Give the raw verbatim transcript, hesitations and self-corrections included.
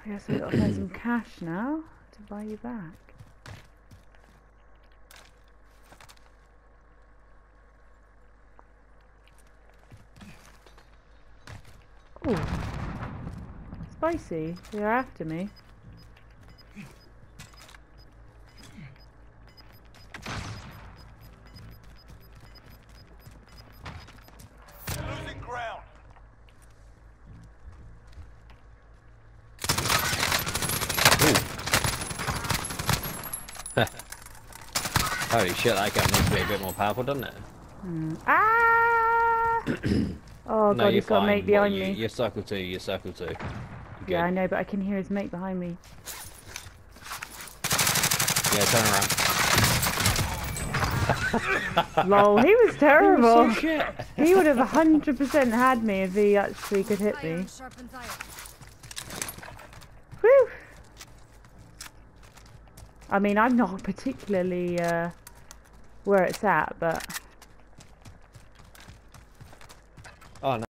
I guess we've got to find some cash now to buy you back. Ooh. Spicy. They're after me. Losing ground. Holy shit, that gun needs to be a bit more powerful, doesn't it? Mm. Ah! Oh No, god, he's got a mate behind you, me. You're circle two, you're circle two. You're Yeah, I good. know, but I can hear his mate behind me. Yeah, turn around. Lol, he was terrible. He was so shit. He would have one hundred percent had me if he actually could hit me. Whew! I mean, I'm not particularly uh, where it's at, but... Oh, no.